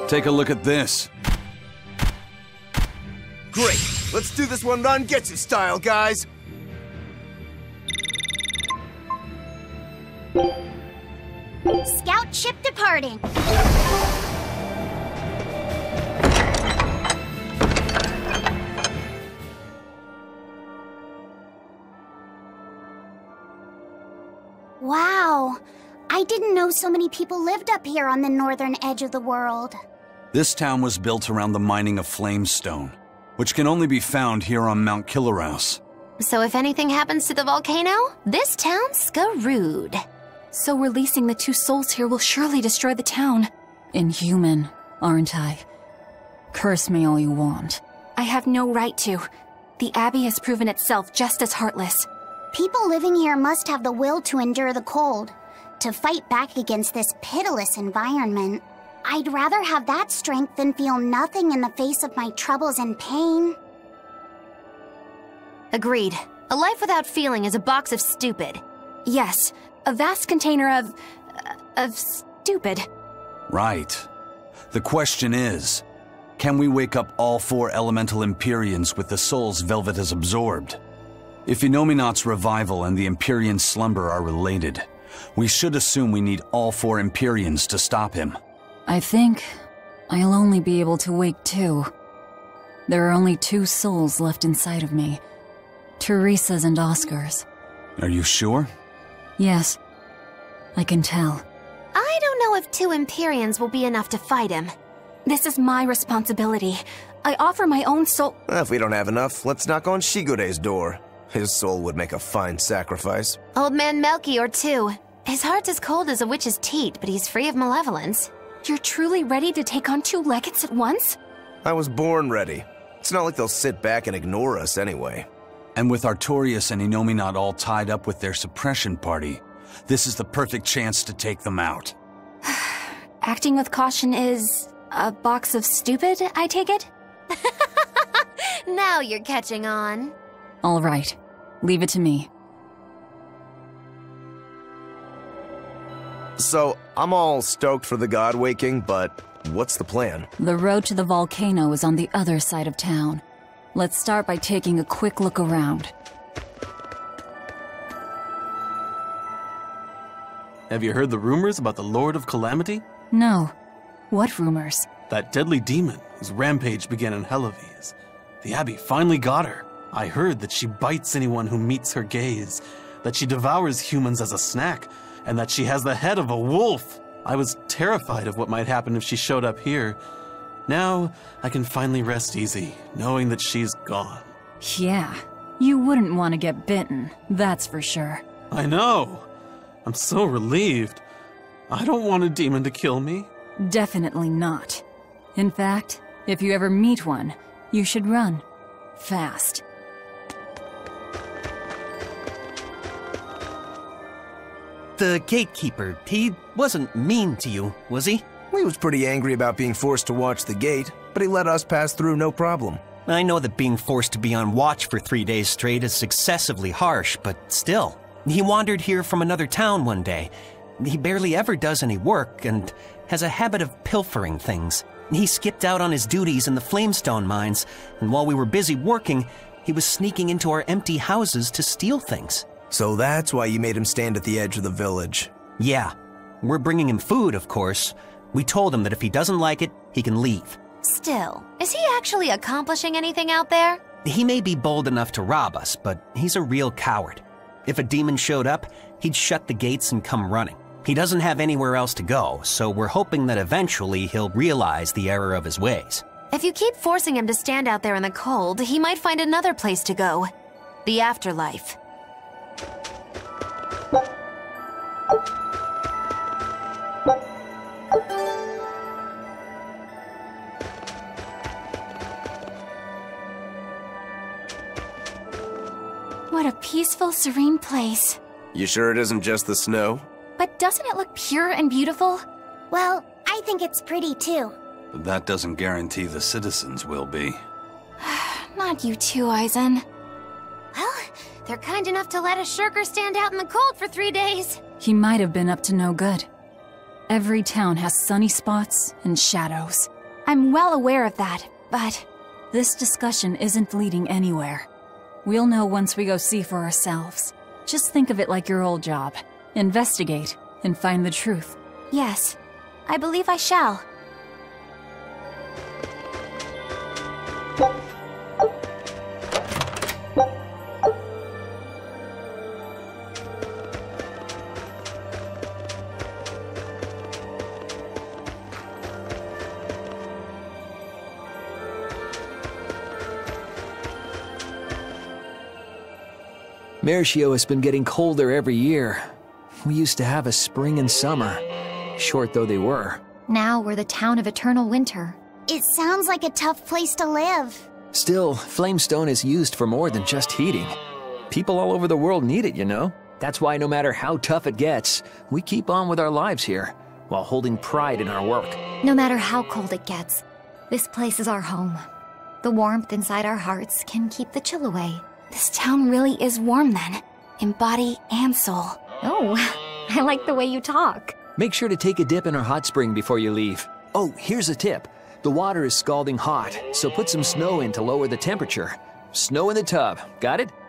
Take a look at this. Great! Let's do this one run get you style, guys! Scout ship departing. Wow, I didn't know so many people lived up here on the northern edge of the world. This town was built around the mining of flamestone, which can only be found here on Mount Killerhouse. So if anything happens to the volcano, this town's screwed. So releasing the two souls here will surely destroy the town. Inhuman, aren't I? Curse me all you want. I have no right to. The Abbey has proven itself just as heartless. People living here must have the will to endure the cold, to fight back against this pitiless environment. I'd rather have that strength than feel nothing in the face of my troubles and pain. Agreed. A life without feeling is a box of stupid. Yes, a vast container of stupid. Right. The question is, can we wake up all 4 elemental Empyreans with the souls Velvet has absorbed? If Inominat's revival and the Empyrean slumber are related, we should assume we need all 4 Empyreans to stop him. I think I'll only be able to wake 2. There are only 2 souls left inside of me. Teresa's and Oscar's. Are you sure? Yes, I can tell. I don't know if 2 Empyreans will be enough to fight him. This is my responsibility. I offer my own soul— Well, if we don't have enough, let's knock on Shigure's door. His soul would make a fine sacrifice. Old man Melchior, too. His heart's as cold as a witch's teat, but he's free of malevolence. You're truly ready to take on 2 legates at once? I was born ready. It's not like they'll sit back and ignore us anyway. And with Artorias and Inominat all tied up with their suppression party, this is the perfect chance to take them out. Acting with caution is a box of stupid, I take it? Now you're catching on. All right, leave it to me. So, I'm all stoked for the god waking, but what's the plan? The road to the volcano is on the other side of town. Let's start by taking a quick look around. Have you heard the rumors about the Lord of Calamity? No. What rumors? That deadly demon whose rampage began in Helaves. The Abbey finally got her. I heard that she bites anyone who meets her gaze, that she devours humans as a snack, and that she has the head of a wolf. I was terrified of what might happen if she showed up here. Now, I can finally rest easy, knowing that she's gone. Yeah, you wouldn't want to get bitten, that's for sure. I know. I'm so relieved. I don't want a demon to kill me. Definitely not. In fact, if you ever meet one, you should run. Fast. The gatekeeper, he wasn't mean to you, was he? He was pretty angry about being forced to watch the gate, but he let us pass through no problem. I know that being forced to be on watch for 3 days straight is excessively harsh, but still. He wandered here from another town one day. He barely ever does any work and has a habit of pilfering things. He skipped out on his duties in the Flamestone mines, and while we were busy working, he was sneaking into our empty houses to steal things. So that's why you made him stand at the edge of the village. Yeah. We're bringing him food, of course. We told him that if he doesn't like it, he can leave. Still, is he actually accomplishing anything out there? He may be bold enough to rob us, but he's a real coward. If a demon showed up, he'd shut the gates and come running. He doesn't have anywhere else to go, so we're hoping that eventually he'll realize the error of his ways. If you keep forcing him to stand out there in the cold, he might find another place to go. The afterlife. What a peaceful, serene place. You sure it isn't just the snow? But doesn't it look pure and beautiful? Well, I think it's pretty too. But that doesn't guarantee the citizens will be. Not you too, Eisen. Well, they're kind enough to let a shirker stand out in the cold for 3 days. He might have been up to no good. Every town has sunny spots and shadows. I'm well aware of that, but... This discussion isn't leading anywhere. We'll know once we go see for ourselves. Just think of it like your old job. Investigate and find the truth. Yes, I believe I shall. Mershio has been getting colder every year. We used to have a spring and summer, short though they were. Now we're the town of eternal winter. It sounds like a tough place to live. Still, Flamestone is used for more than just heating. People all over the world need it, you know? That's why no matter how tough it gets, we keep on with our lives here, while holding pride in our work. No matter how cold it gets, this place is our home. The warmth inside our hearts can keep the chill away. This town really is warm then, in body and soul. Oh, I like the way you talk. Make sure to take a dip in our hot spring before you leave. Oh, here's a tip. The water is scalding hot, so put some snow in to lower the temperature. Snow in the tub, got it?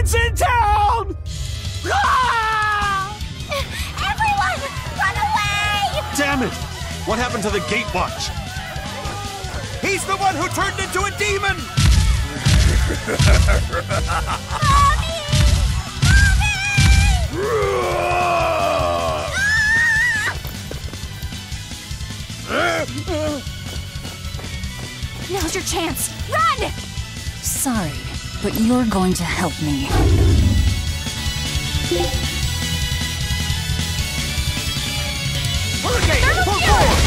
It's in town! Ah! Everyone, run away! Damn it! What happened to the gate watch? He's the one who turned into a demon! Mommy! Now's your chance. Run! Sorry, but you're going to help me. Hurricane! Pull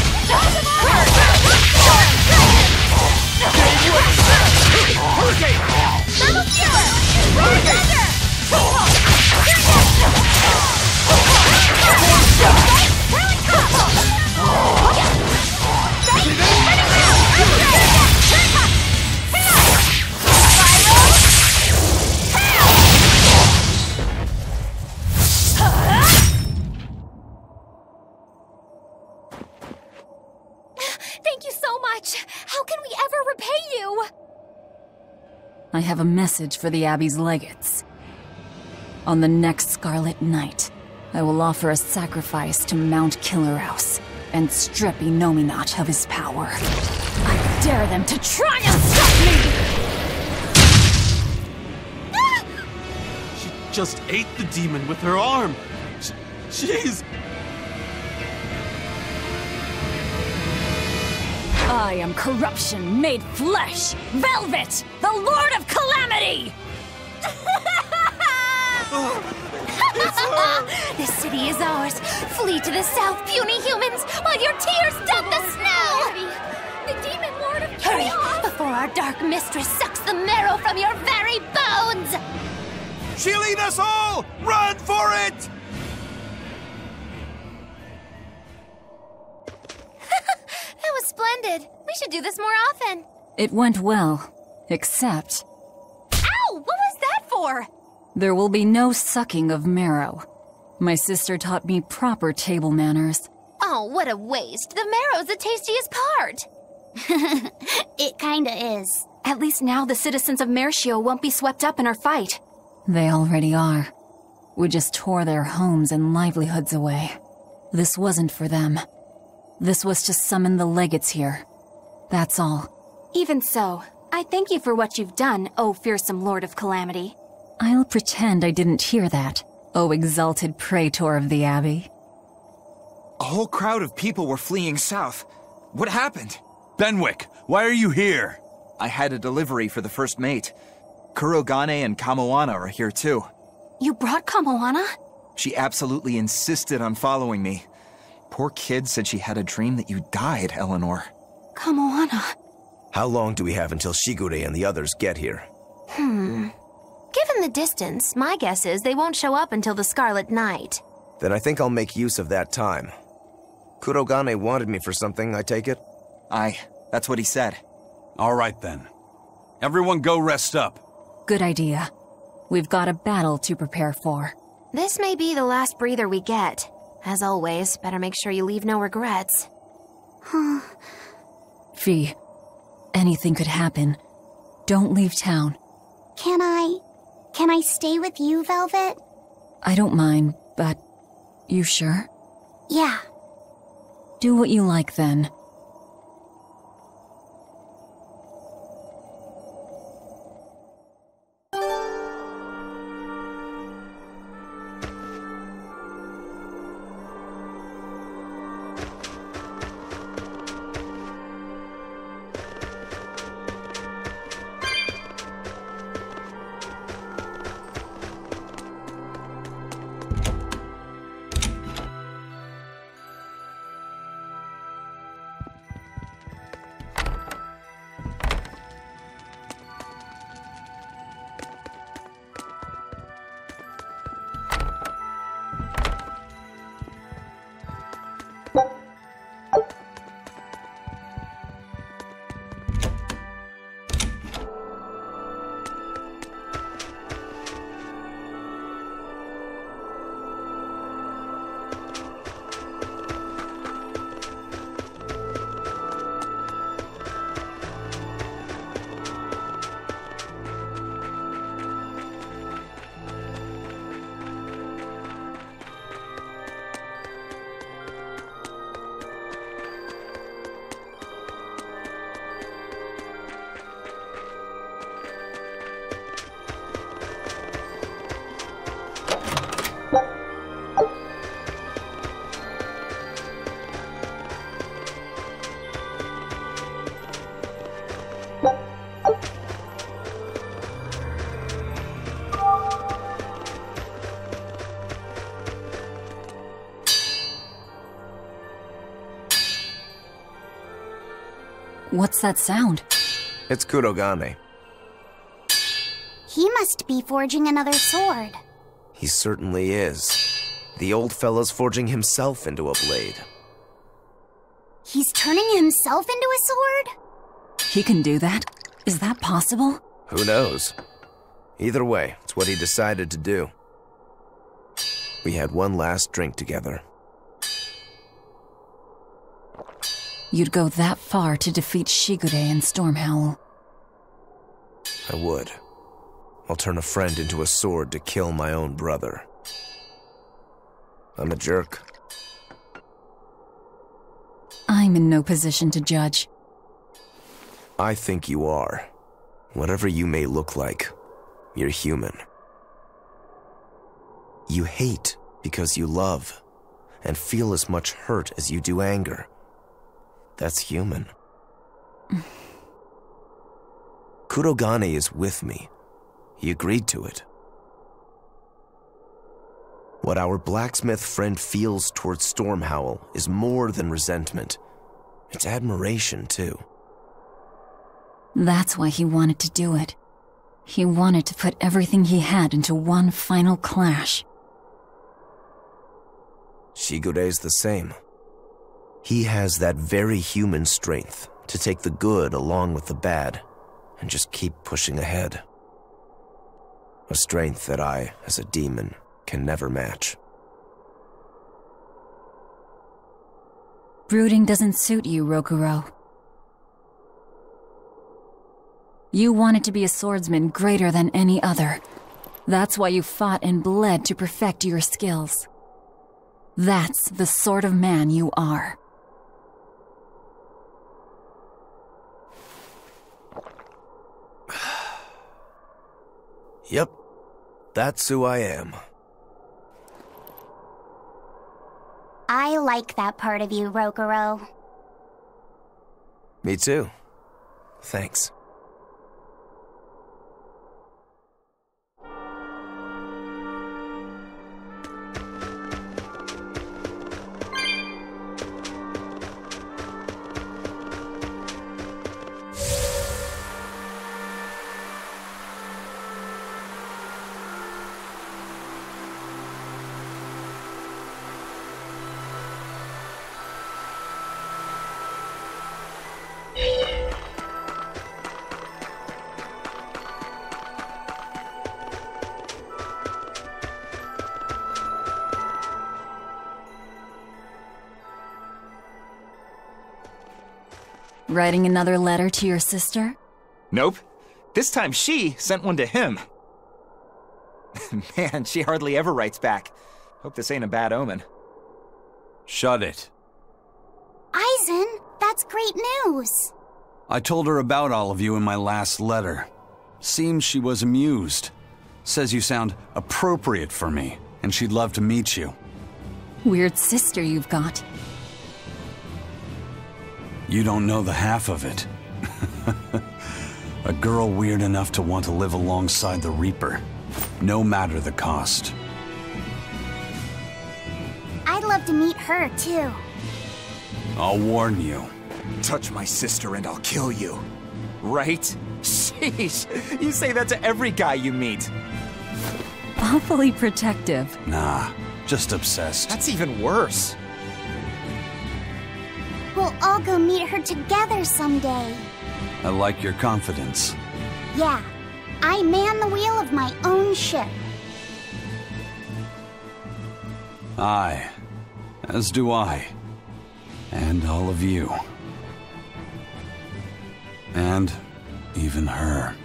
Thank you so much! How can we ever repay you? I have a message for the Abbey's legates. On the next Scarlet Night, I will offer a sacrifice to Mount Killerhouse and strip Innominat of his power. I dare them to try and stop me! She just ate the demon with her arm. She's... I am corruption made flesh! Velvet, the Lord of Calamity! This city is ours. Flee to the south, puny humans, while your tears dug the snow! The Demon Lord of Hurry, Chaos! before our dark mistress sucks the marrow from your very bones! She'll eat us all! Run for it! That was splendid. We should do this more often. It went well, except Ow! What was that for? there will be no sucking of marrow. My sister taught me proper table manners. Oh, what a waste. The marrow's the tastiest part. It kinda is. At least now the citizens of Mercio won't be swept up in our fight. They already are. We just tore their homes and livelihoods away. This wasn't for them. This was to summon the legates here. That's all. Even so, I thank you for what you've done, O fearsome Lord of Calamity. I'll pretend I didn't hear that, O exalted praetor of the Abbey. A whole crowd of people were fleeing south. What happened? Benwick, why are you here? I had a delivery for the first mate. Kurogane and Kamoana are here too. You brought Kamoana? She absolutely insisted on following me. Poor kid said she had a dream that you died, Eleanor. Kamoana. How long do we have until Shigure and the others get here? Given the distance, my guess is they won't show up until the Scarlet Night. Then I think I'll make use of that time. Kurogane wanted me for something, I take it? Aye, that's what he said. All right then. Everyone go rest up. Good idea. We've got a battle to prepare for. This may be the last breather we get. As always, better make sure you leave no regrets. Fee, anything could happen. Don't leave town. Can I stay with you, Velvet? I don't mind, but you sure? Yeah. Do what you like then. What's that sound? It's Kurogane. He must be forging another sword. He certainly is. The old fellow's forging himself into a blade. He's turning himself into a sword? He can do that? Is that possible? Who knows? Either way, it's what he decided to do. We had one last drink together. You'd go that far to defeat Shigure and Stormhowl. I would. I'll turn a friend into a sword to kill my own brother. I'm a jerk. I'm in no position to judge. I think you are. Whatever you may look like, you're human. You hate because you love, and feel as much hurt as you do anger. That's human. Kurogane is with me. He agreed to it. What our blacksmith friend feels towards Stormhowl is more than resentment. It's admiration, too. That's why he wanted to do it. He wanted to put everything he had into one final clash. Shigure's the same. He has that very human strength to take the good along with the bad and just keep pushing ahead. A strength that I, as a demon, can never match. Brooding doesn't suit you, Rokuro. You wanted to be a swordsman greater than any other. That's why you fought and bled to perfect your skills. That's the sort of man you are. Yep, that's who I am. I like that part of you, Rokuro. Me too. Thanks. Writing another letter to your sister? Nope. This time she sent one to him. Man, she hardly ever writes back. Hope this ain't a bad omen. Shut it. Aizen, that's great news. I told her about all of you in my last letter. Seems she was amused. Says you sound appropriate for me, and she'd love to meet you. Weird sister you've got. You don't know the half of it. A girl weird enough to want to live alongside the Reaper, no matter the cost. I'd love to meet her, too. I'll warn you. Touch my sister and I'll kill you. Right? Sheesh, you say that to every guy you meet. Awfully protective. Nah, just obsessed. That's even worse. We'll all go meet her together someday. I like your confidence. Yeah, I man the wheel of my own ship. Aye, as do I. And all of you. And even her.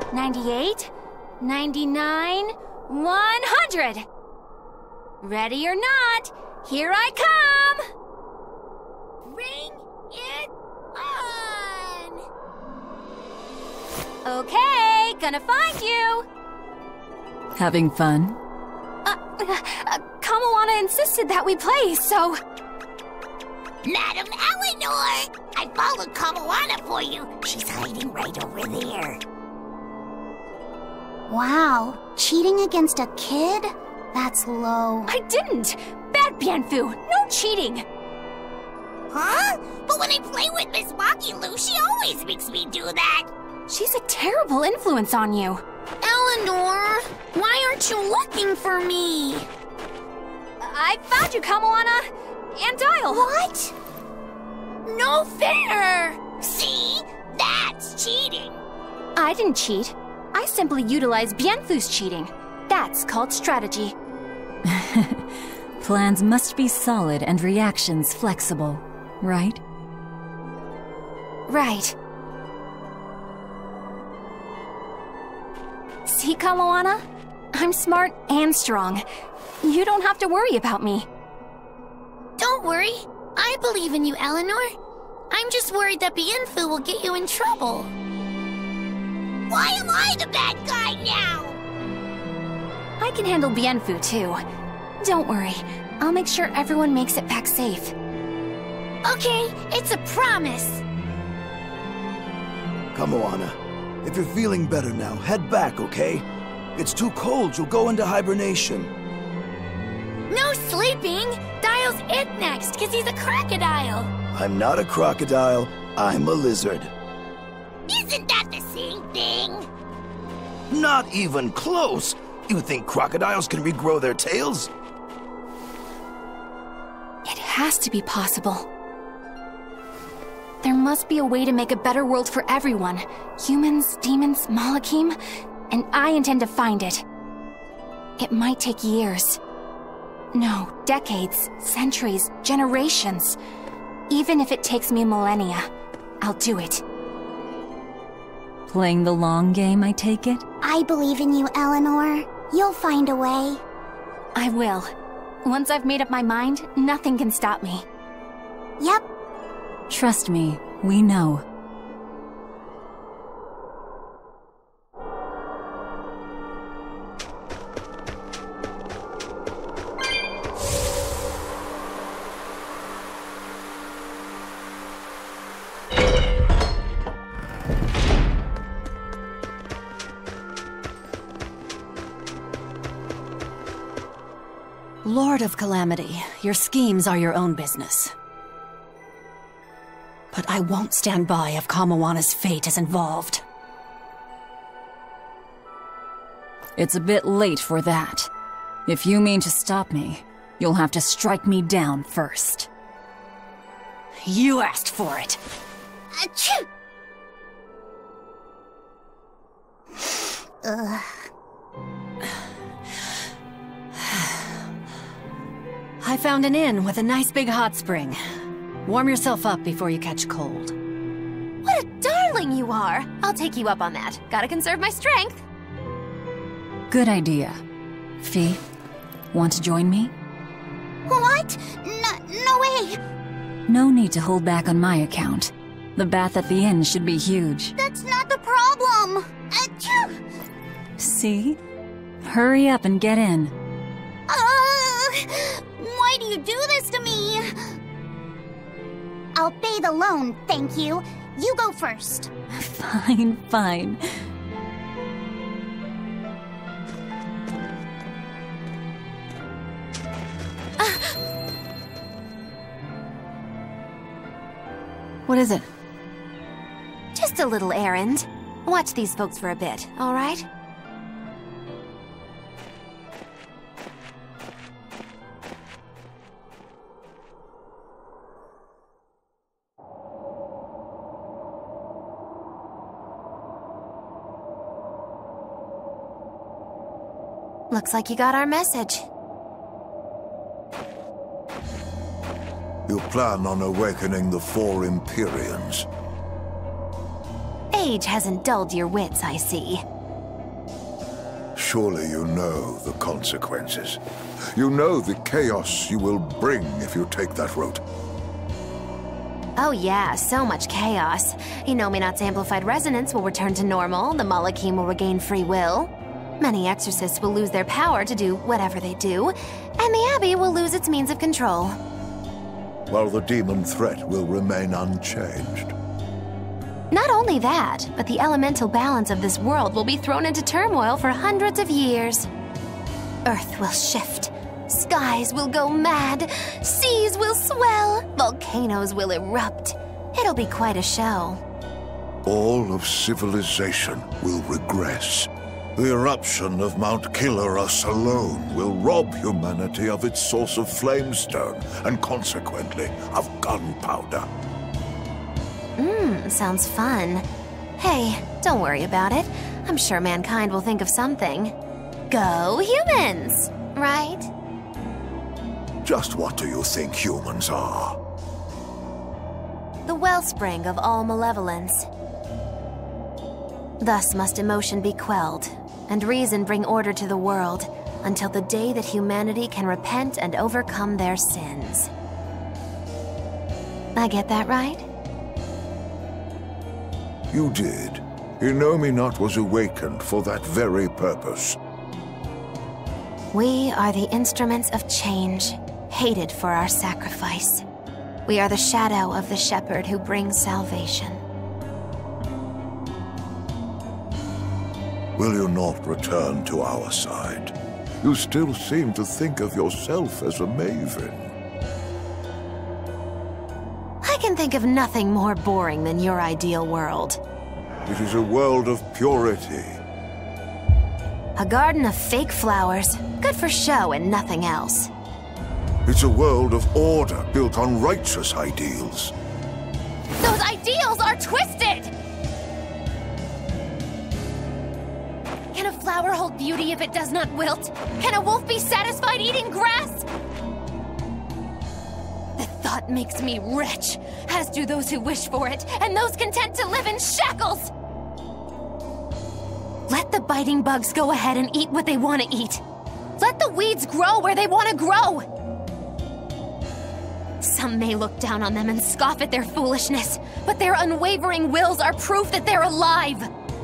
98, 99, 100! Ready or not, here I come! Bring it on! Okay, gonna find you! Having fun? Kamawana insisted that we play, so... Madam Eleanor! I followed Kamawana for you. She's hiding right over there. Wow, cheating against a kid? That's low. I didn't! Bad Bienfu! No cheating! Huh? But when I play with Miss Makilu, she always makes me do that. She's a terrible influence on you. Eleanor, why aren't you looking for me? I found you, Kamawana! And Dial! What? No fair! See? That's cheating! I didn't cheat. I simply utilized Bienfu's cheating. That's called strategy. Plans must be solid and reactions flexible, right? Right. See, Kamawana? I'm smart and strong. You don't have to worry about me. Don't worry. I believe in you, Eleanor. I'm just worried that Bienfu will get you in trouble. Why am I the bad guy now? I can handle Bienfu, too. Don't worry. I'll make sure everyone makes it back safe. Okay, it's a promise. Kamawana, if you're feeling better now, head back, okay? It's too cold, you'll go into hibernation. No sleeping! Dial's it next, because he's a crocodile. I'm not a crocodile, I'm a lizard. Isn't that the same thing? Not even close! You think crocodiles can regrow their tails? It has to be possible. There must be a way to make a better world for everyone. Humans, demons, Malakim, and I intend to find it. It might take years. No, decades, centuries, generations. Even if it takes me millennia, I'll do it. Playing the long game, I take it? I believe in you, Eleanor. You'll find a way. I will. Once I've made up my mind, nothing can stop me. Yep. Trust me, we know. Lord of Calamity, your schemes are your own business. But I won't stand by if Kamawana's fate is involved. It's a bit late for that. If you mean to stop me, you'll have to strike me down first. You asked for it. Achoo! Ugh. I found an inn with a nice big hot spring. Warm yourself up before you catch cold. What a darling you are! I'll take you up on that. Gotta conserve my strength. Good idea. Fee, want to join me? What? No way! No need to hold back on my account. The bath at the inn should be huge. That's not the problem! Achoo! See? Hurry up and get in. Why do you do this to me? I'll pay the loan, thank you. You go first. Fine, fine. What is it? Just a little errand. Watch these folks for a bit, all right? Looks like you got our message. You plan on awakening the 4 Empyreans. Age hasn't dulled your wits, I see. Surely you know the consequences. You know the chaos you will bring if you take that route. Oh yeah, so much chaos. Inominat's amplified resonance will return to normal, the Malachim will regain free will. Many exorcists will lose their power to do whatever they do, and the Abbey will lose its means of control. While the demon threat will remain unchanged. Not only that, but the elemental balance of this world will be thrown into turmoil for hundreds of years. Earth will shift. Skies will go mad. Seas will swell. Volcanoes will erupt. It'll be quite a show. All of civilization will regress. The eruption of Mount Killerus alone will rob humanity of its source of flamestone and consequently of gunpowder. Sounds fun. Hey, don't worry about it. I'm sure mankind will think of something. Go humans, right? Just what do you think humans are? The wellspring of all malevolence. Thus must emotion be quelled, and reason bring order to the world, until the day that humanity can repent and overcome their sins. I get that right? You did. Inominat was awakened for that very purpose. We are the instruments of change, hated for our sacrifice. We are the shadow of the shepherd who brings salvation. Will you not return to our side? You still seem to think of yourself as a maven. I can think of nothing more boring than your ideal world. It is a world of purity. A garden of fake flowers, good for show and nothing else. It's a world of order built on righteous ideals. Those ideals are twisted! Can a flower hold beauty if it does not wilt? Can a wolf be satisfied eating grass? The thought makes me rich, as do those who wish for it, and those content to live in shackles! Let the biting bugs go ahead and eat what they want to eat. Let the weeds grow where they want to grow! Some may look down on them and scoff at their foolishness, but their unwavering wills are proof that they're alive!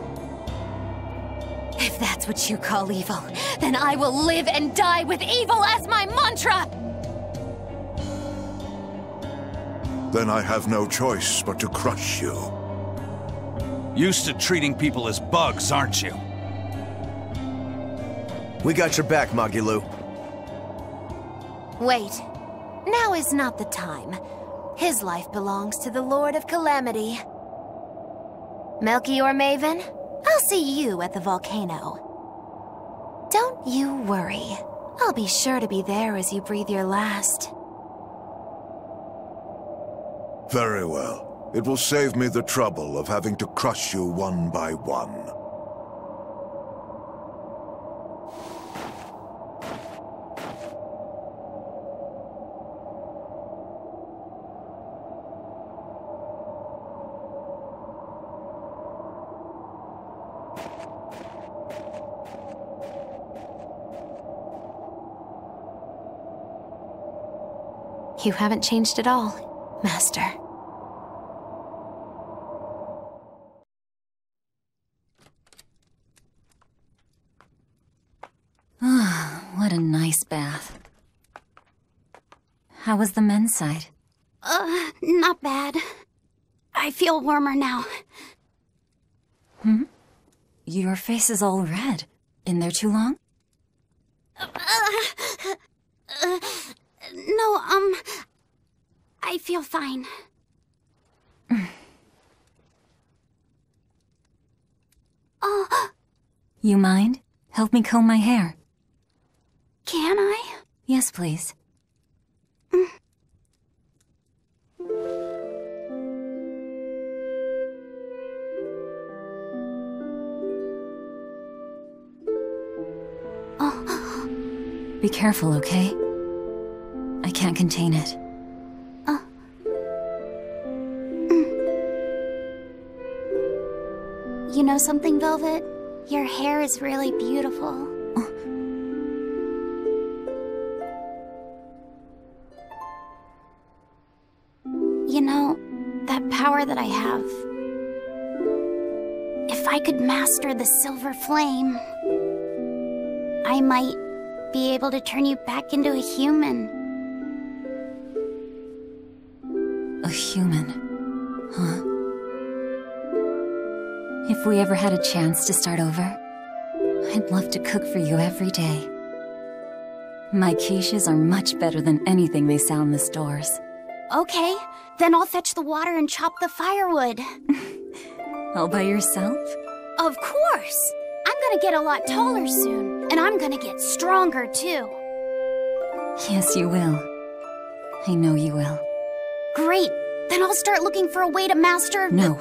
If that's what you call evil, then I will live and die with evil as my mantra! Then I have no choice but to crush you. Used to treating people as bugs, aren't you? We got your back, Magilu. Wait. Now is not the time. His life belongs to the Lord of Calamity. Melchior Maven, I'll see you at the volcano. Don't you worry. I'll be sure to be there as you breathe your last. Very well. It will save me the trouble of having to crush you one by one. You haven't changed at all, Master. What a nice bath. How was the men's side? Not bad. I feel warmer now. Your face is all red. In there too long? No, I feel fine. You mind? Help me comb my hair. Can I? Yes, please. Be careful, okay? I can't contain it. You know something, Velvet? Your hair is really beautiful. power that I have. If I could master the silver flame, I might be able to turn you back into a human. A human, huh? If we ever had a chance to start over, I'd love to cook for you every day. My quiches are much better than anything they sell in the stores. Okay, then I'll fetch the water and chop the firewood. All by yourself? Of course! I'm gonna get a lot taller soon, and I'm gonna get stronger too. Yes, you will. I know you will. Great! Then I'll start looking for a way to master... No.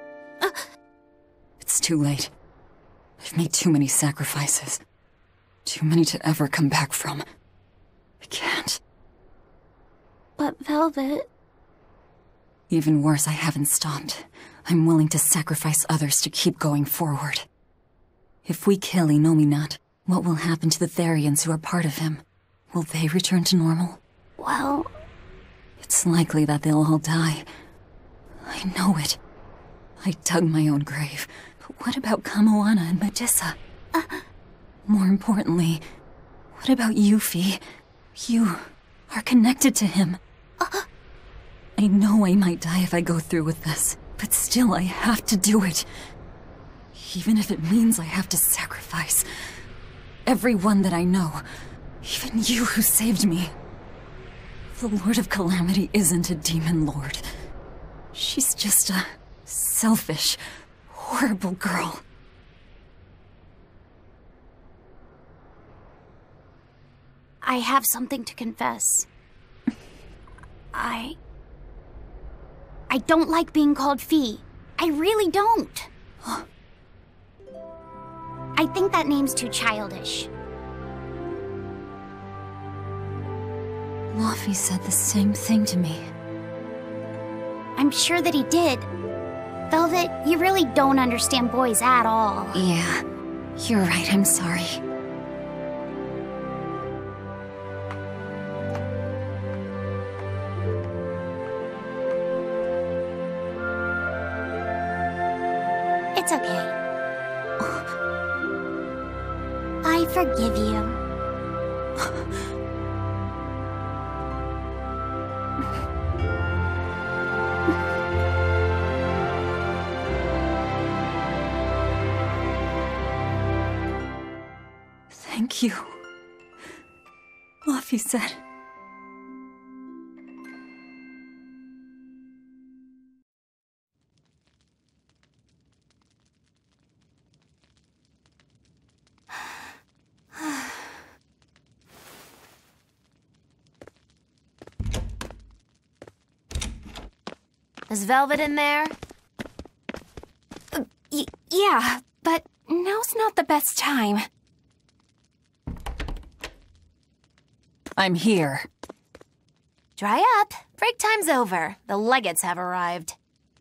It's too late. I've made too many sacrifices. Too many to ever come back from. I can't. But Velvet... Even worse, I haven't stopped. I'm willing to sacrifice others to keep going forward. If we kill Innominat, what will happen to the Therians who are part of him? Will they return to normal? Well... It's likely that they'll all die. I know it. I dug my own grave. But what about Kamoana and Medissa? More importantly, what about Yuffie? You are connected to him. I know I might die if I go through with this, but still I have to do it. Even if it means I have to sacrifice everyone that I know, even you who saved me. The Lord of Calamity isn't a demon lord. She's just a selfish, horrible girl. I have something to confess. I don't like being called Fee. I really don't. I think that name's too childish. Luffy said the same thing to me. I'm sure that he did. Velvet, you really don't understand boys at all. Yeah, you're right, I'm sorry. It's okay. I forgive you. Thank you. Luffy said. Is Velvet in there? Yeah, but now's not the best time. I'm here. Dry up. Break time's over. The legates have arrived.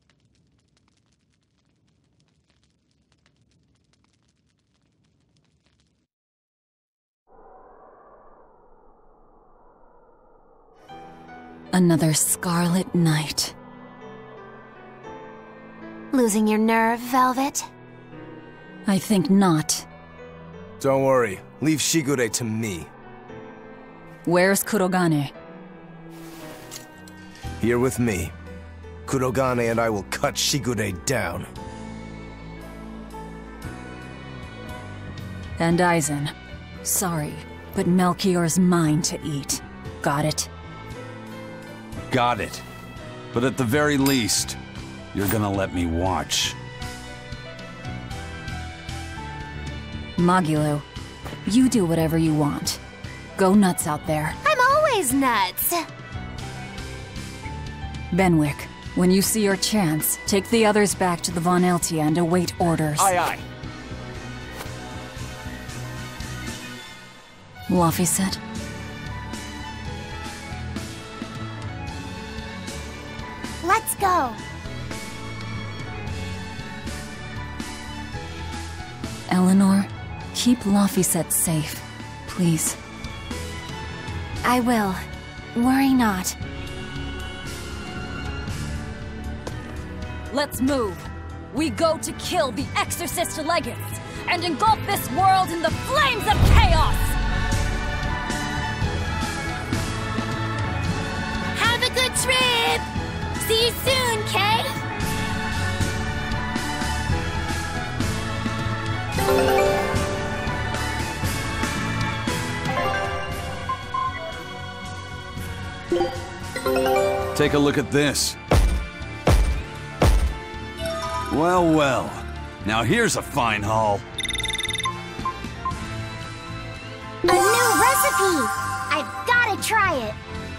Another scarlet night. Losing your nerve, Velvet? I think not. Don't worry. Leave Shigure to me. Where's Kurogane? Here with me. Kurogane and I will cut Shigure down. And Aizen. Sorry, but Melchior's mine to eat. Got it? Got it. But at the very least, you're gonna let me watch. Magilo, you do whatever you want. Go nuts out there. I'm always nuts! Benwick, when you see your chance, take the others back to the Von Eltia and await orders. Aye, aye. Luffy said. Let's go. Eleanor, keep Laphicet safe, please. I will. Worry not. Let's move. We go to kill the Exorcist Legates and engulf this world in the flames of chaos! Have a good trip! See you soon, Kay! Take a look at this. Well, well. Now here's a fine haul. A new recipe! I've gotta try it.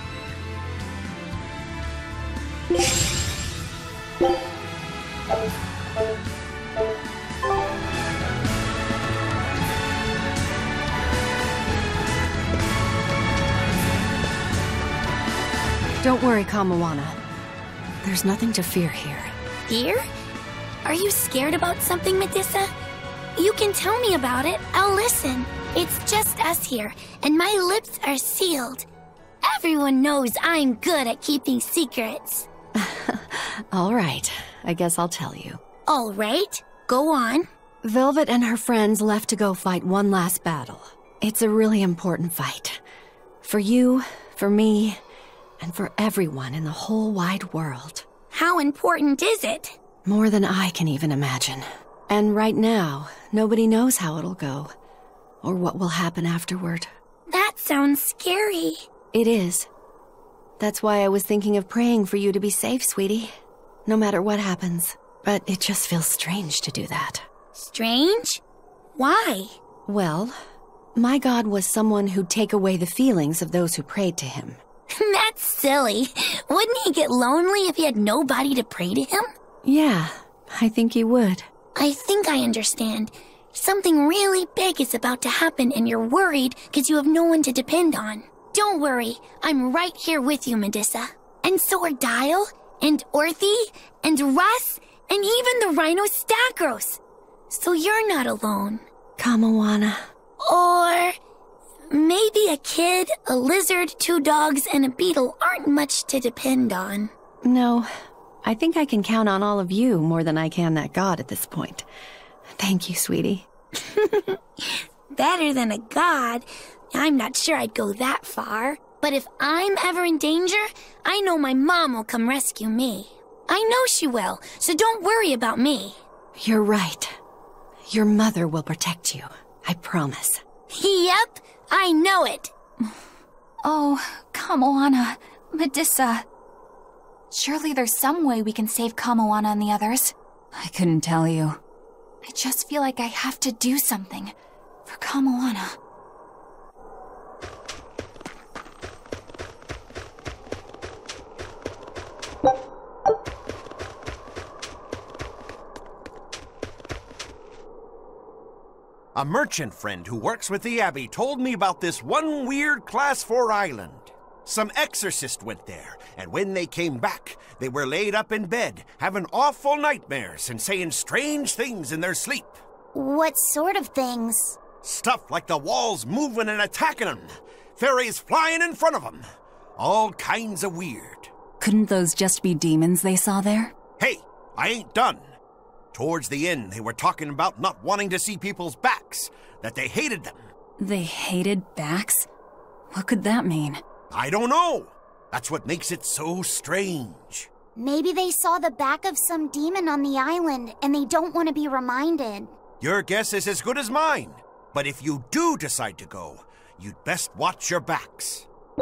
Don't worry, Kamawana. There's nothing to fear here. Fear? Are you scared about something, Medusa? You can tell me about it. I'll listen. It's just us here, and my lips are sealed. Everyone knows I'm good at keeping secrets. All right, I guess I'll tell you. All right, go on. Velvet and her friends left to go fight one last battle. It's a really important fight. For you, for me, and for everyone in the whole wide world. How important is it? More than I can even imagine. And right now, nobody knows how it'll go, or what will happen afterward. That sounds scary. It is. That's why I was thinking of praying for you to be safe, sweetie. No matter what happens. But it just feels strange to do that. Strange? Why? Well, my God was someone who'd take away the feelings of those who prayed to him. That's silly. Wouldn't he get lonely if he had nobody to pray to him? Yeah, I think he would. I think I understand. Something really big is about to happen and you're worried because you have no one to depend on. Don't worry, I'm right here with you, Medusa. And so are Dial, and Orthy, and Russ, and even the Rhino Stagros. So you're not alone. Kamawana. Or maybe a kid, a lizard, 2 dogs, and a beetle aren't much to depend on. No, I think I can count on all of you more than I can that god at this point. Thank you, sweetie. Better than a god. I'm not sure I'd go that far. But if I'm ever in danger, I know my mom will come rescue me. I know she will, so don't worry about me. You're right. Your mother will protect you. I promise. Yep, I know it. Oh, Kamoana, Medusa. Surely there's some way we can save Kamoana and the others. I couldn't tell you. I just feel like I have to do something for Kamoana. A merchant friend who works with the Abbey told me about this one weird Class 4 island. Some exorcist went there, and when they came back, they were laid up in bed, having awful nightmares and saying strange things in their sleep. What sort of things? Stuff like the walls moving and attacking them, fairies flying in front of them. All kinds of weird. Couldn't those just be demons they saw there? Hey, I ain't done. Towards the end, they were talking about not wanting to see people's backs, that they hated them. They hated backs? What could that mean? I don't know. That's what makes it so strange. Maybe they saw the back of some demon on the island, and they don't want to be reminded. Your guess is as good as mine. But if you do decide to go, you'd best watch your backs.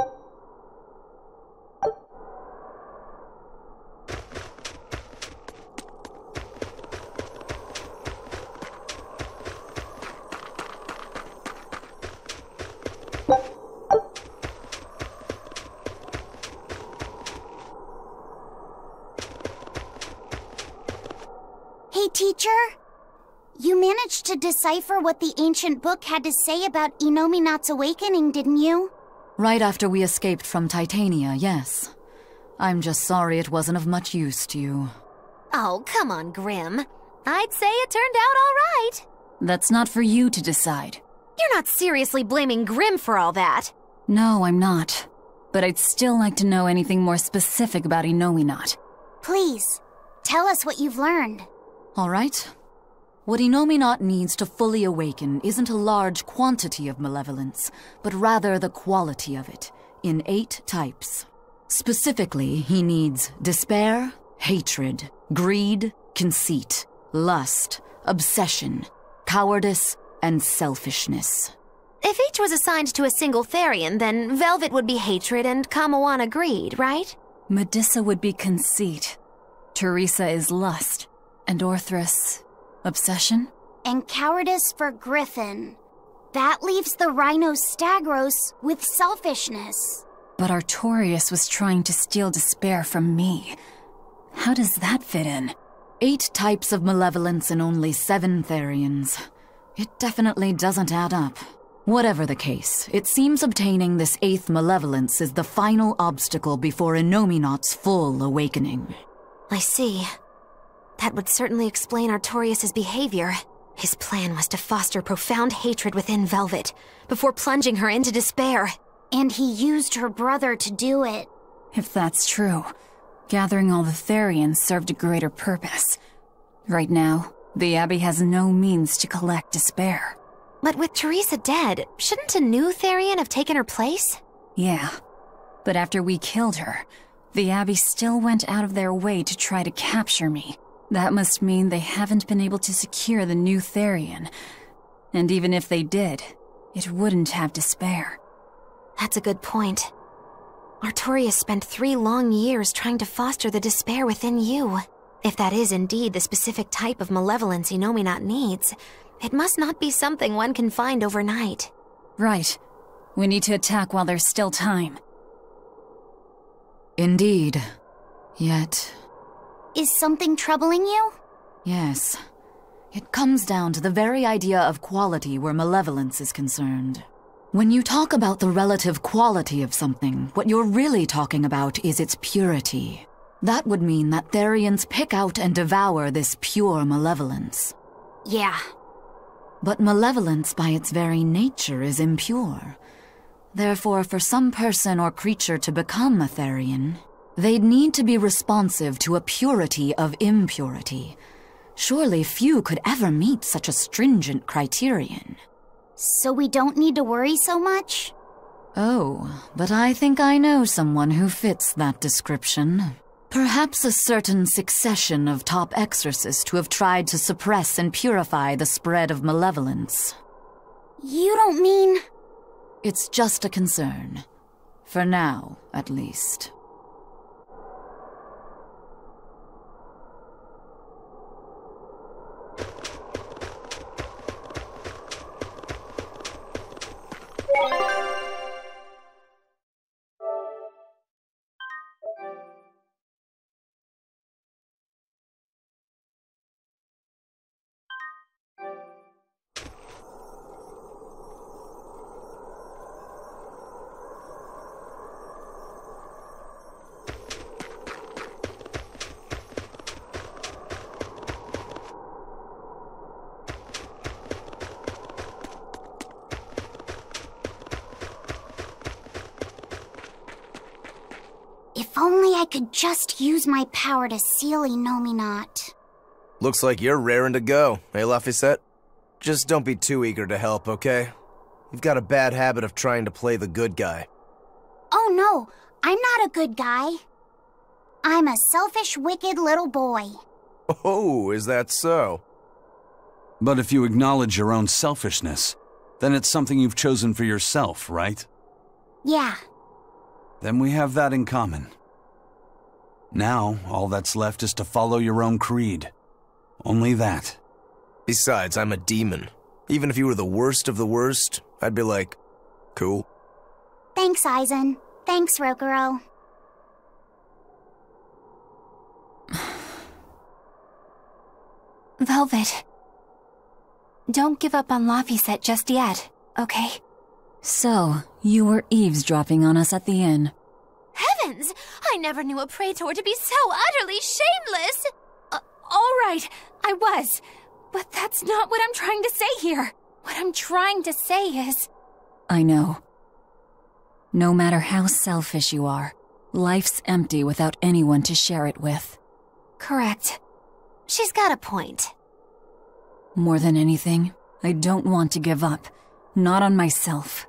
Hey, teacher? You managed to decipher what the ancient book had to say about Inominat's awakening, didn't you? Right after we escaped from Titania, yes. I'm just sorry it wasn't of much use to you. Oh, come on, Grim. I'd say it turned out all right. That's not for you to decide. You're not seriously blaming Grim for all that. No, I'm not. But I'd still like to know anything more specific about Inominat. Please, Tell us what you've learned. All right. What Innominat needs to fully awaken isn't a large quantity of malevolence, but rather the quality of it, in 8 types. Specifically, he needs despair, hatred, greed, conceit, lust, obsession, cowardice, and selfishness. If each was assigned to a single Therian, then Velvet would be hatred and Kamoana greed, right? Medissa would be conceit, Teresa is lust, and Orthrus, obsession? And cowardice for Griffin. That leaves the Rhino Stagros with selfishness. But Artorius was trying to steal despair from me. How does that fit in? 8 types of malevolence and only 7 Therians. It definitely doesn't add up. Whatever the case, it seems obtaining this 8th malevolence is the final obstacle before Innominat's full awakening. I see. That would certainly explain Artorius' behavior. His plan was to foster profound hatred within Velvet, before plunging her into despair. And he used her brother to do it. If that's true, gathering all the Therians served a greater purpose. Right now, the Abbey has no means to collect despair. But with Teresa dead, shouldn't a new Therian have taken her place? Yeah, but after we killed her, the Abbey still went out of their way to try to capture me. That must mean they haven't been able to secure the new Therian. And even if they did, it wouldn't have despair. That's a good point. Artorius spent 3 long years trying to foster the despair within you. If that is indeed the specific type of malevolence Innominat needs, it must not be something one can find overnight. Right. We need to attack while there's still time. Indeed. Yet... Is something troubling you? Yes. It comes down to the very idea of quality where malevolence is concerned. When you talk about the relative quality of something, what you're really talking about is its purity. That would mean that Therians pick out and devour this pure malevolence. Yeah. But malevolence by its very nature is impure. Therefore, for some person or creature to become a Therian, they'd need to be responsive to a purity of impurity. Surely few could ever meet such a stringent criterion. So we don't need to worry so much? Oh, but I think I know someone who fits that description. Perhaps a certain succession of top exorcists who have tried to suppress and purify the spread of malevolence. You don't mean... It's just a concern. For now, at least. If only I could just use my power to seal Innominat. Looks like you're raring to go, eh, Laphicette? Just don't be too eager to help, okay? You've got a bad habit of trying to play the good guy. Oh no, I'm not a good guy. I'm a selfish, wicked little boy. Oh, is that so? But if you acknowledge your own selfishness, then it's something you've chosen for yourself, right? Yeah. Then we have that in common. Now, all that's left is to follow your own creed. Only that. Besides, I'm a demon. Even if you were the worst of the worst, I'd be like, cool. Thanks, Aizen. Thanks, Rokuro. Velvet. Don't give up on Laphicette just yet, okay? So, you were eavesdropping on us at the inn. Heavens! I never knew a praetor to be so utterly shameless! All right, I was. But that's not what I'm trying to say here. What I'm trying to say is... I know. No matter how selfish you are, life's empty without anyone to share it with. Correct. She's got a point. More than anything, I don't want to give up. Not on myself.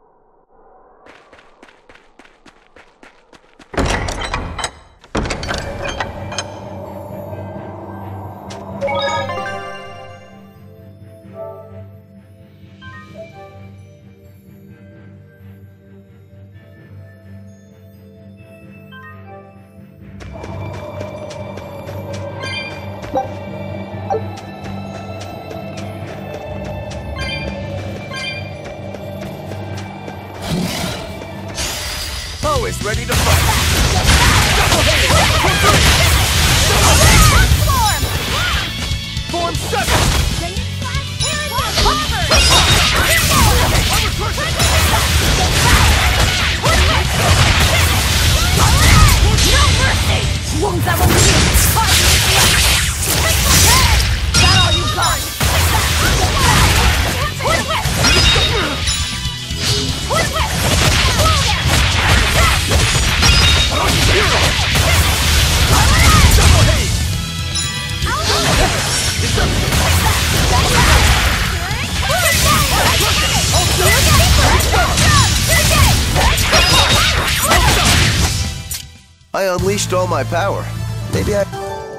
Always ready to fight. Form 7! No mercy! Wounds that will heal! That all you got? I unleashed all my power. Maybe I...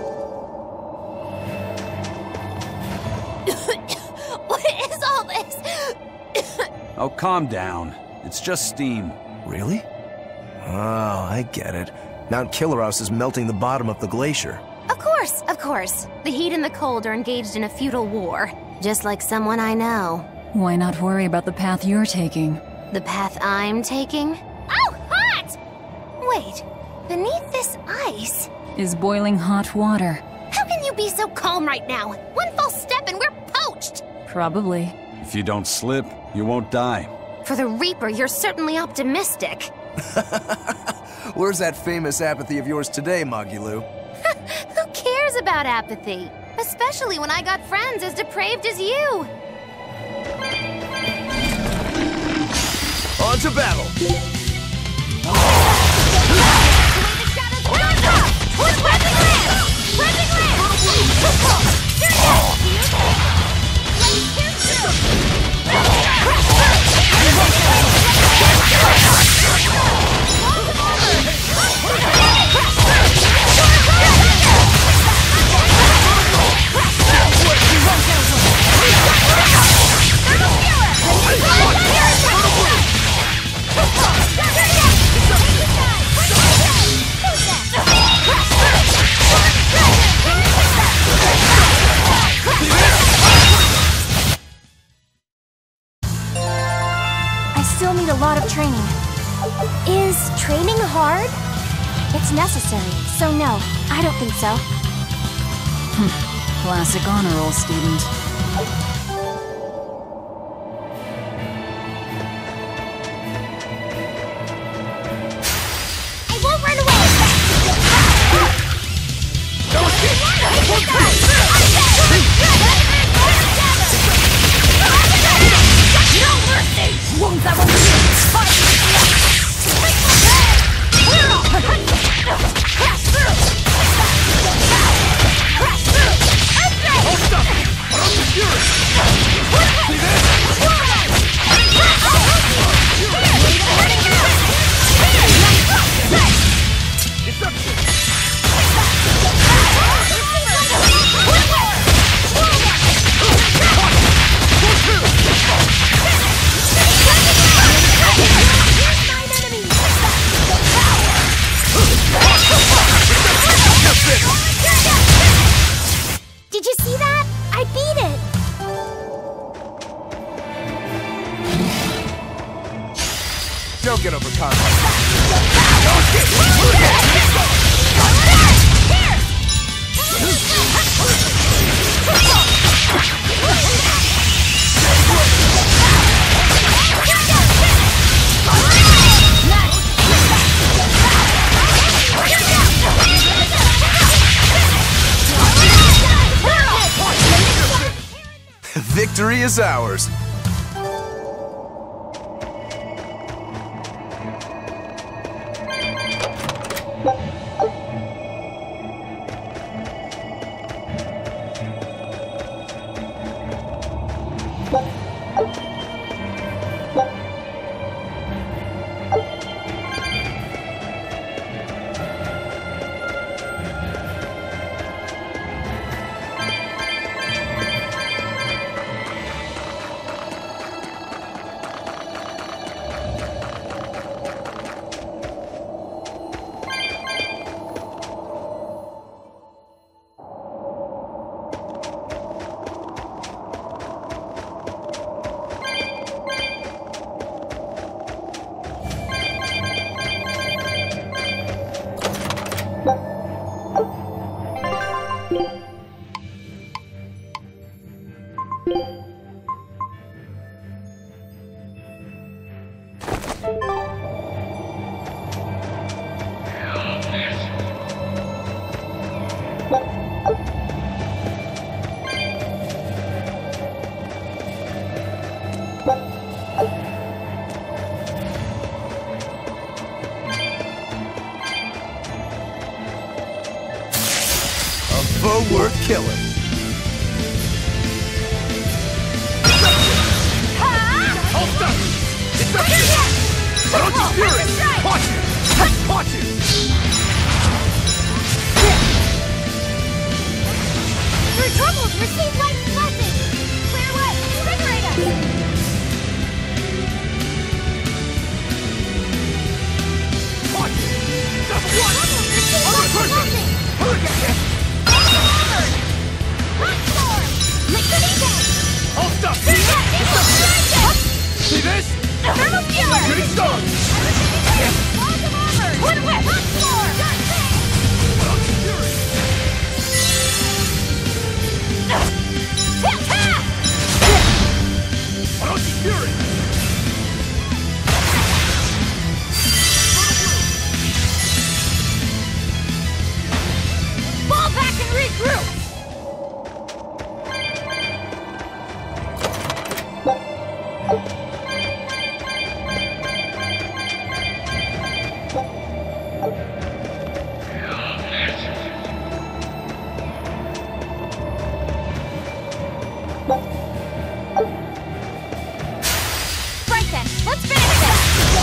What is all this? Oh, calm down. It's just steam. Really? Oh, I get it. Mount Killeros is melting the bottom of the glacier. Of course. The heat and the cold are engaged in a futile war. Just like someone I know. Why not worry about the path you're taking? The path I'm taking? Oh, hot! Wait, beneath this ice... Is boiling hot water. How can you be so calm right now? One false step and we're poached! Probably. If you don't slip, you won't die. For the Reaper, you're certainly optimistic. Where's that famous apathy of yours today, Magilou? Who cares about apathy? Especially when I got friends as depraved as you. On to battle! Still need a lot of training. Is training hard? It's necessary, so no, I don't think so. Classic honor roll student. I won't run away! No mercy! Wounds that will heal! Crash through! Crash through! Hold up! See Did you see that? I beat it! Don't get overconfident. Victory is ours. Foe worth killing. Hold up! It's up here! Don't you fear it! Watch it! Watch it! Your troubles receive life's blessing! Clear way! Invigorate us! Watch it! Just one! Other person! Hurricane! Hold up! See this? Thermal Killer! Shooting star! Balls of armor! Twin whip! Hot floor! Tap tap! Why don't you fury? Fall back and regroup! Right then, let's finish this!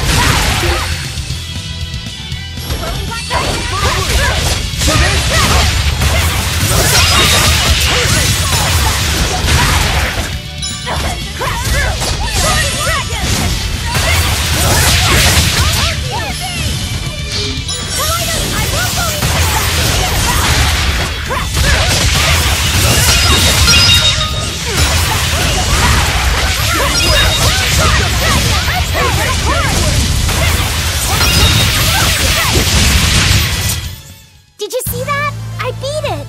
Did you see that? I beat it!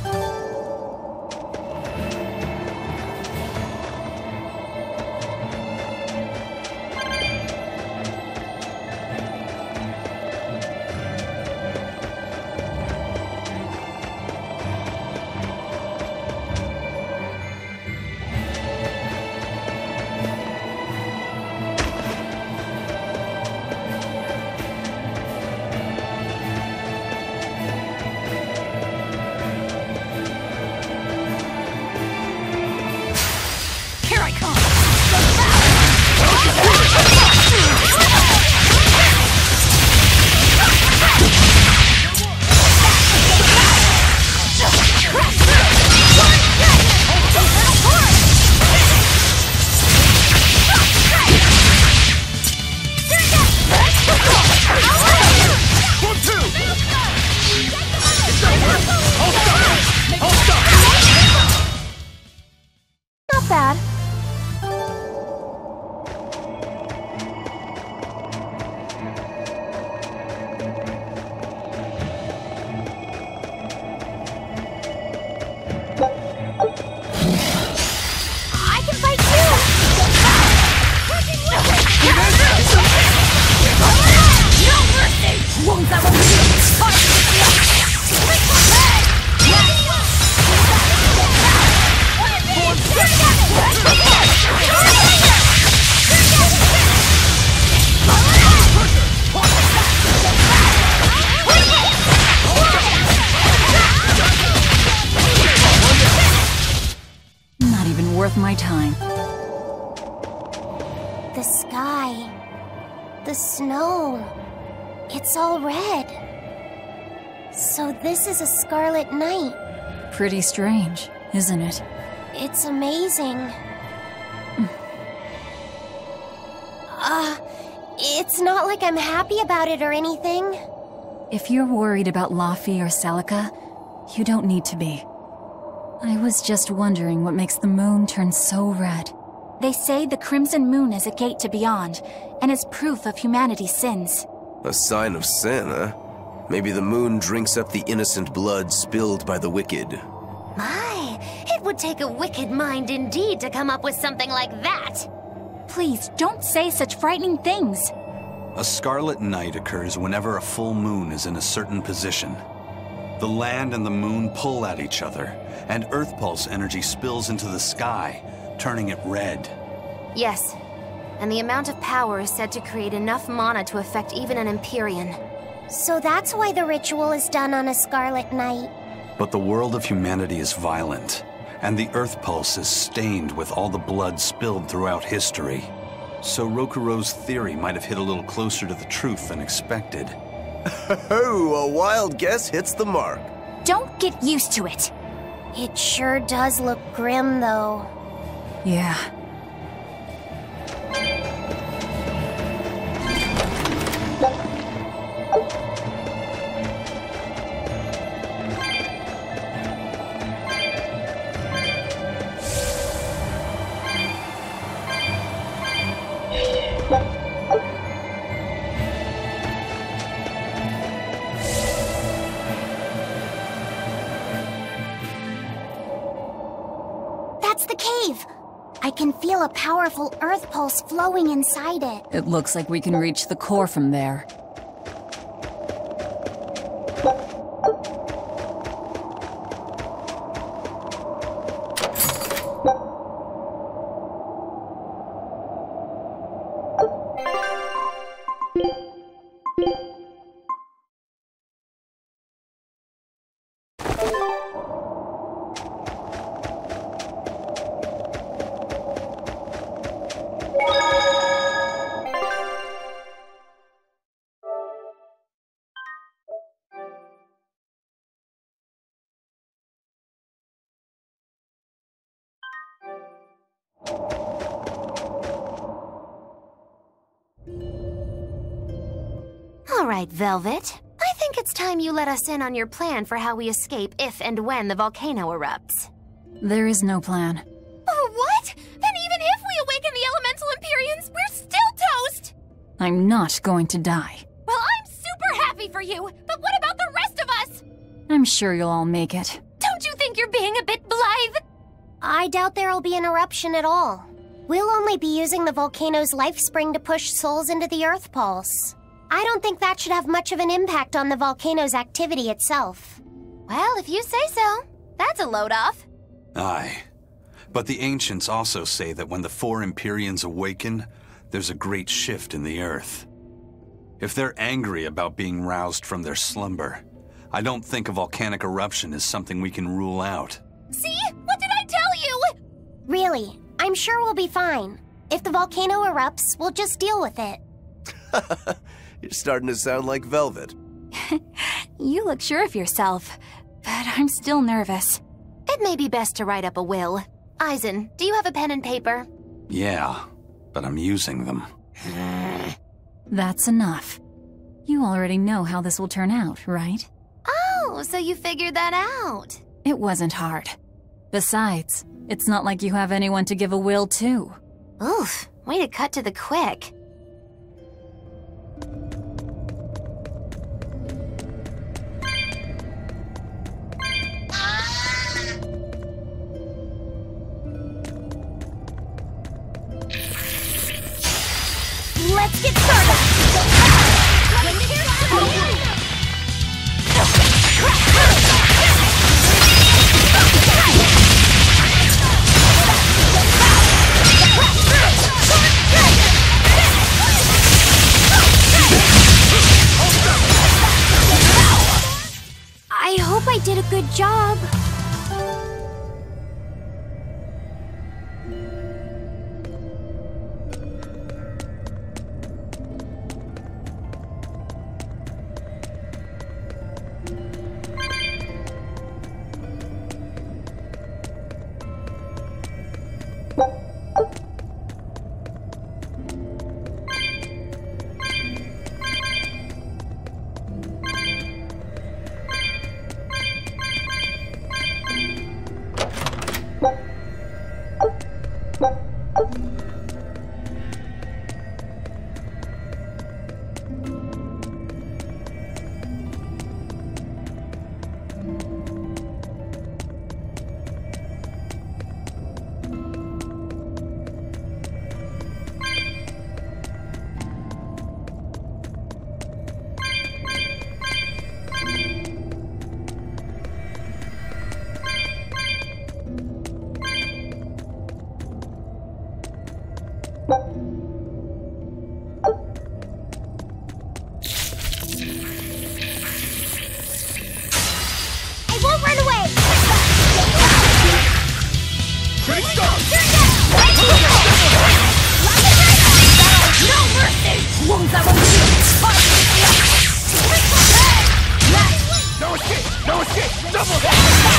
Here I come! Not bad. I can fight too! No mercy! Wounds that will Not even worth my time. The sky, the snow, it's all red. So this is a scarlet night. Pretty strange, isn't it? It's amazing. It's not like I'm happy about it or anything. If you're worried about Laffy or Celica, you don't need to be. I was just wondering what makes the moon turn so red. They say the Crimson Moon is a gate to beyond, and is proof of humanity's sins. A sign of sin, huh? Maybe the moon drinks up the innocent blood spilled by the wicked. My, it would take a wicked mind indeed to come up with something like that. Please, don't say such frightening things. A scarlet night occurs whenever a full moon is in a certain position. The land and the moon pull at each other, and Earth Pulse energy spills into the sky, turning it red. Yes, and the amount of power is said to create enough mana to affect even an Empyrean. So that's why the ritual is done on a scarlet night. But the world of humanity is violent, and the Earth Pulse is stained with all the blood spilled throughout history. So Rokuro's theory might have hit a little closer to the truth than expected. Oh, a wild guess hits the mark. Don't get used to it. It sure does look grim, though. Yeah. That's the cave! I can feel a powerful Earth Pulse flowing inside it. It looks like we can reach the core from there. All right, Velvet. I think it's time you let us in on your plan for how we escape if and when the volcano erupts. There is no plan. Oh, what? Then even if we awaken the Elemental Empyreans, we're still toast! I'm not going to die. Well, I'm super happy for you, but what about the rest of us? I'm sure you'll all make it. Don't you think you're being a bit blithe? I doubt there'll be an eruption at all. We'll only be using the volcano's life spring to push souls into the Earth Pulse. I don't think that should have much of an impact on the volcano's activity itself. Well, if you say so. That's a load off. Aye. But the ancients also say that when the four Empyreans awaken, there's a great shift in the earth. If they're angry about being roused from their slumber, I don't think a volcanic eruption is something we can rule out. See? What did I tell you? Really, I'm sure we'll be fine. If the volcano erupts, we'll just deal with it. You're starting to sound like Velvet. You look sure of yourself, but I'm still nervous. It may be best to write up a will. Eisen, do you have a pen and paper? Yeah, but I'm using them. That's enough. You already know how this will turn out, right? Oh, so you figured that out. It wasn't hard. Besides, it's not like you have anyone to give a will to. Oof, way to cut to the quick. Let's get started! I hope I did a good job. I won't run away! Shooting star! No mercy! No escape! No escape! Double hit!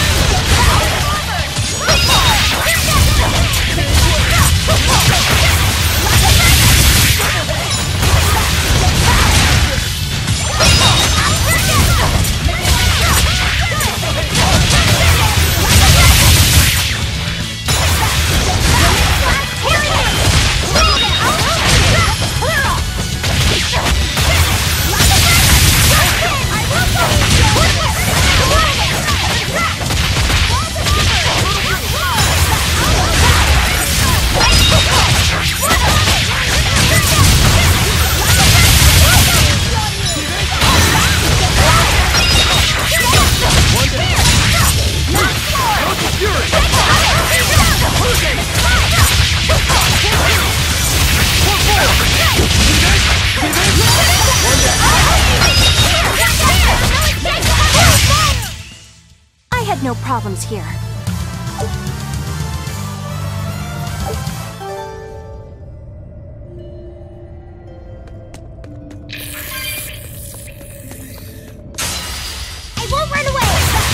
I had no problems here. I won't run away!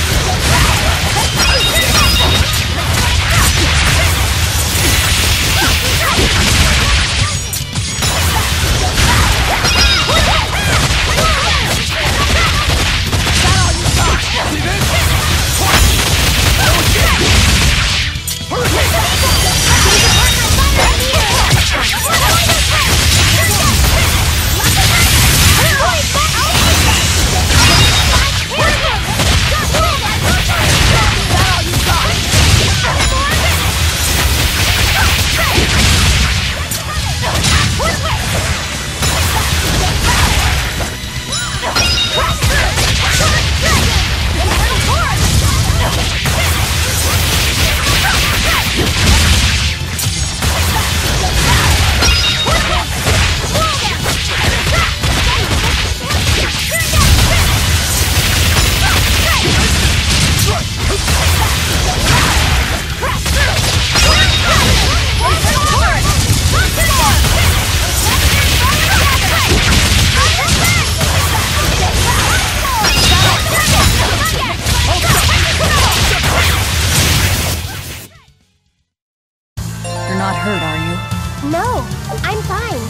No, I'm fine.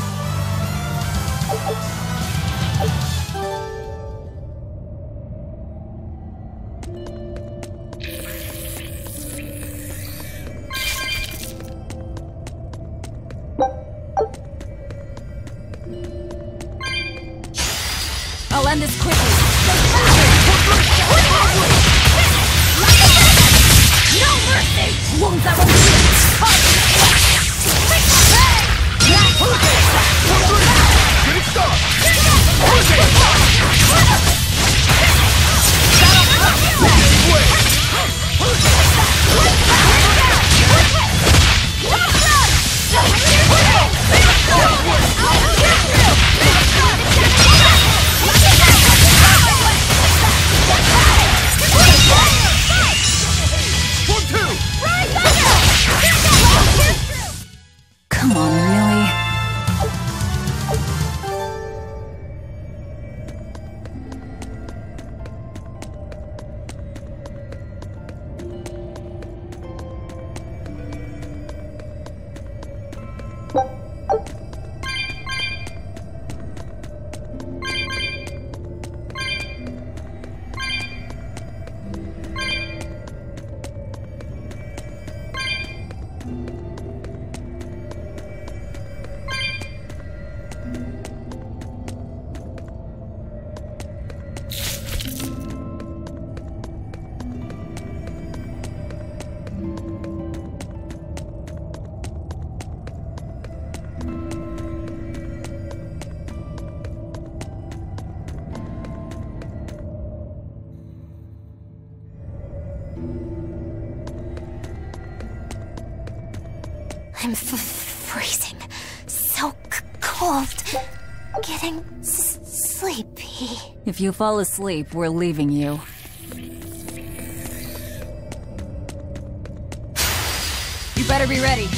I'll end this quickly. No mercy! Come on, really? I'm freezing. cold. Getting sleepy. If you fall asleep, we're leaving you. You better be ready.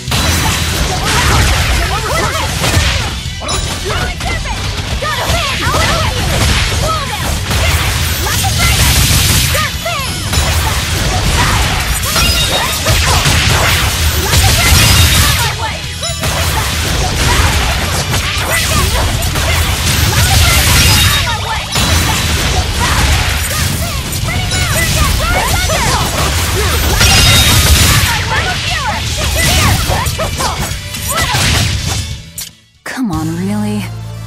Come on, really?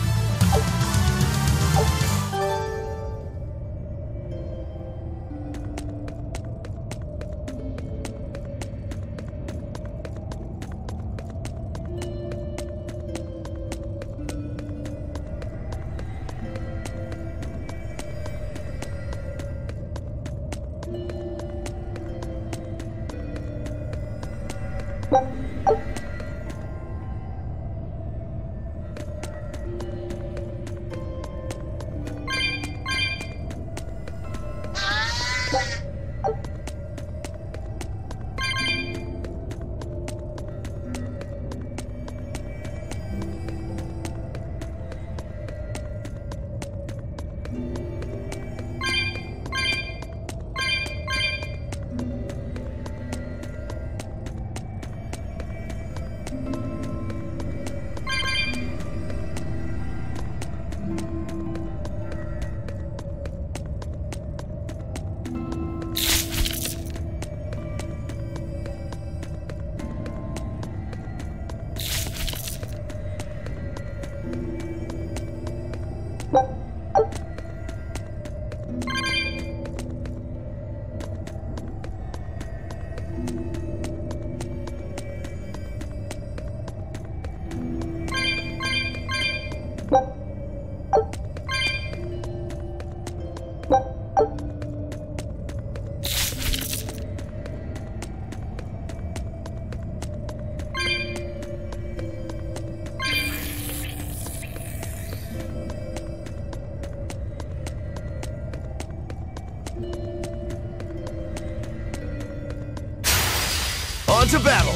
On to battle!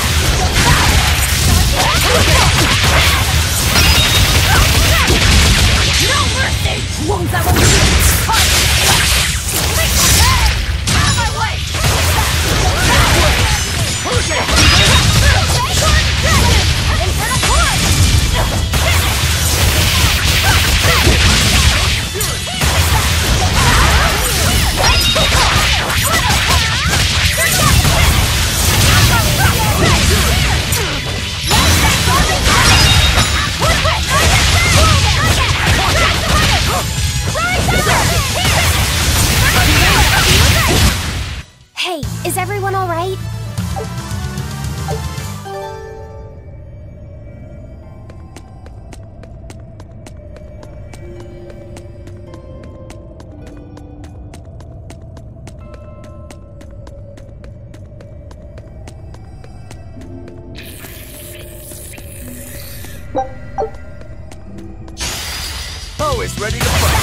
No mercy! Wounds that will be out of my way! Hey, is everyone all right? Always ready to fight!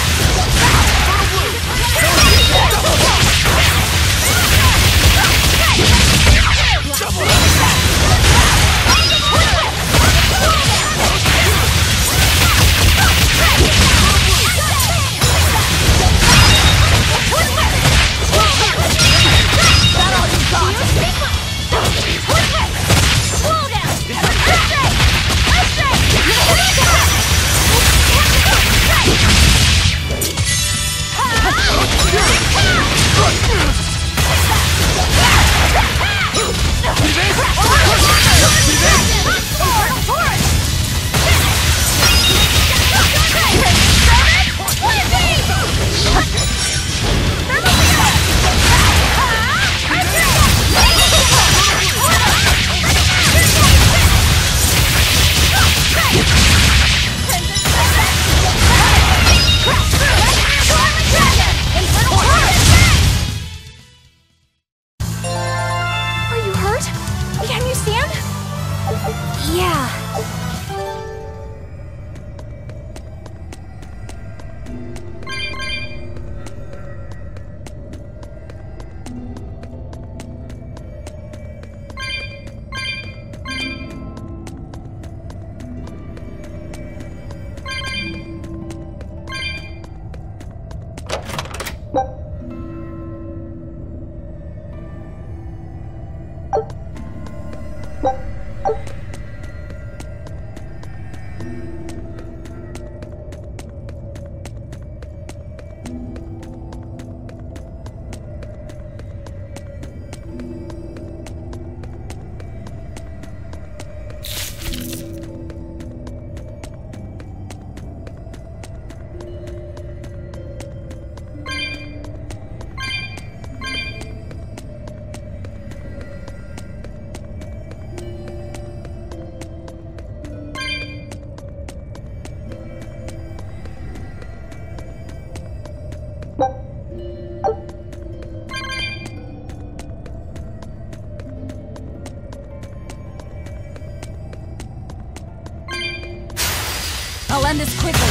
I'll end this quickly.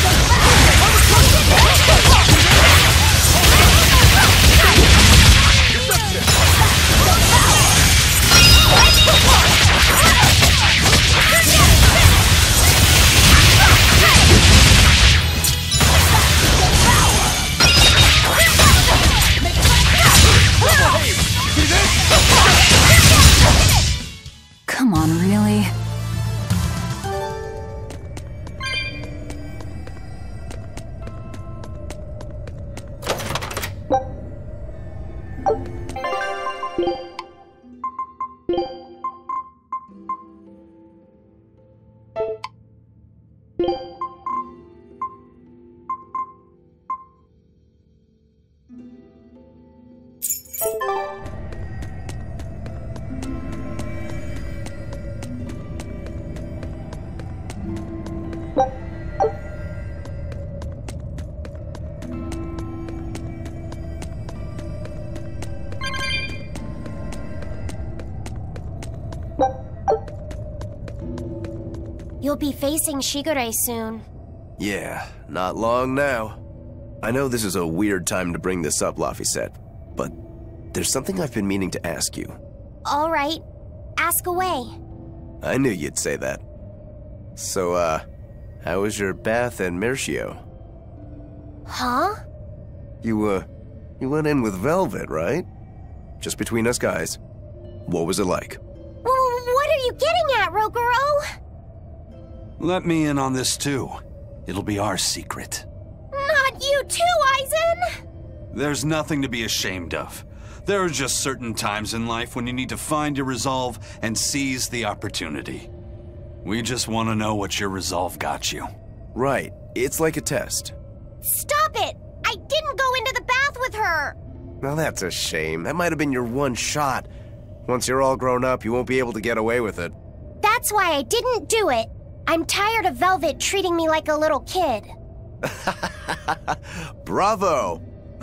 Come on, really? You'll be facing Shigure soon. Yeah, not long now. I know this is a weird time to bring this up, Laphicet, but there's something I've been meaning to ask you. All right, ask away. I knew you'd say that. So, how was your bath in Mercio? Huh? You went in with Velvet, right? Just between us guys. What was it like? What are you getting at, Roguro? Let me in on this too. It'll be our secret. Not you too, Aizen! There's nothing to be ashamed of. There are just certain times in life when you need to find your resolve and seize the opportunity. We just want to know what your resolve got you. Right. It's like a test. Stop it! I didn't go into the bath with her! Now that's a shame. That might have been your one shot. Once you're all grown up, you won't be able to get away with it. That's why I didn't do it. I'm tired of Velvet treating me like a little kid. Bravo!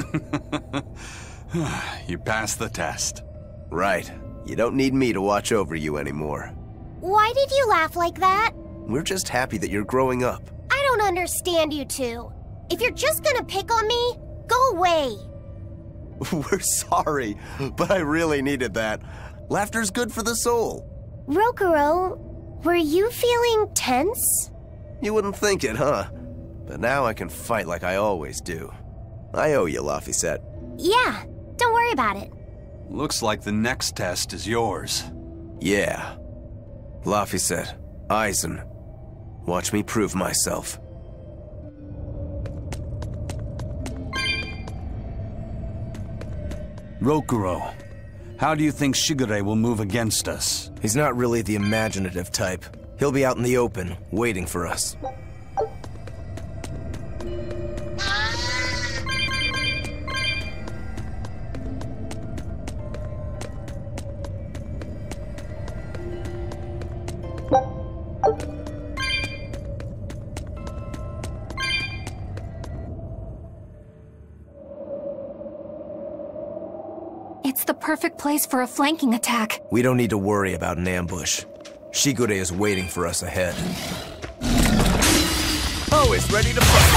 You passed the test. Right. You don't need me to watch over you anymore. Why did you laugh like that? We're just happy that you're growing up. I don't understand you two. If you're just gonna pick on me, go away. We're sorry, but I really needed that. Laughter's good for the soul. Roguro, were you feeling tense? You wouldn't think it, huh? But now I can fight like I always do. I owe you, Laphicet. Yeah, don't worry about it. Looks like the next test is yours. Yeah. Laphicet, Aizen, watch me prove myself. Rokuro, how do you think Shigure will move against us? He's not really the imaginative type. He'll be out in the open, waiting for us. It's the perfect place for a flanking attack. We don't need to worry about an ambush. Shigure is waiting for us ahead. Always ready to fight!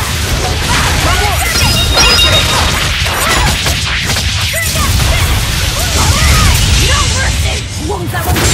No mercy! Won't that one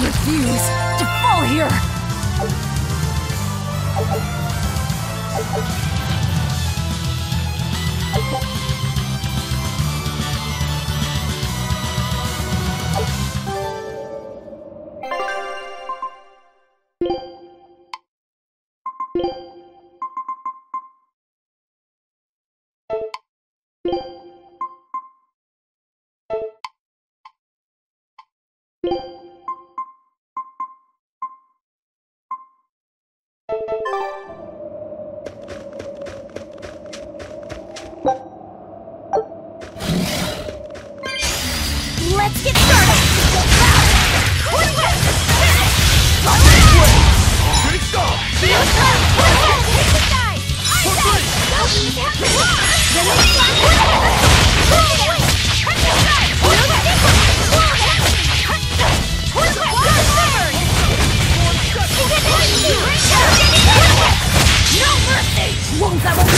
refuse to fall here! Let's get started! No mercy! Won't that won't be!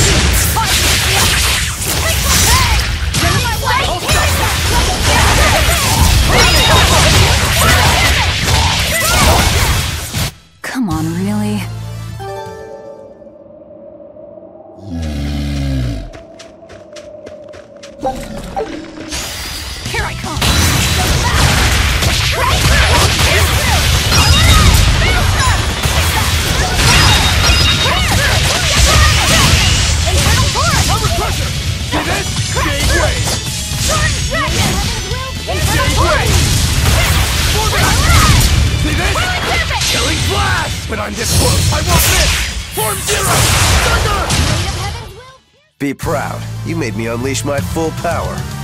Come on, really? Here I come! Under pressure! See this? Gave way! Gave way! See this? Killing flash! But I'm this close, I won't miss! Form zero! Thunder! Be proud. You made me unleash my full power.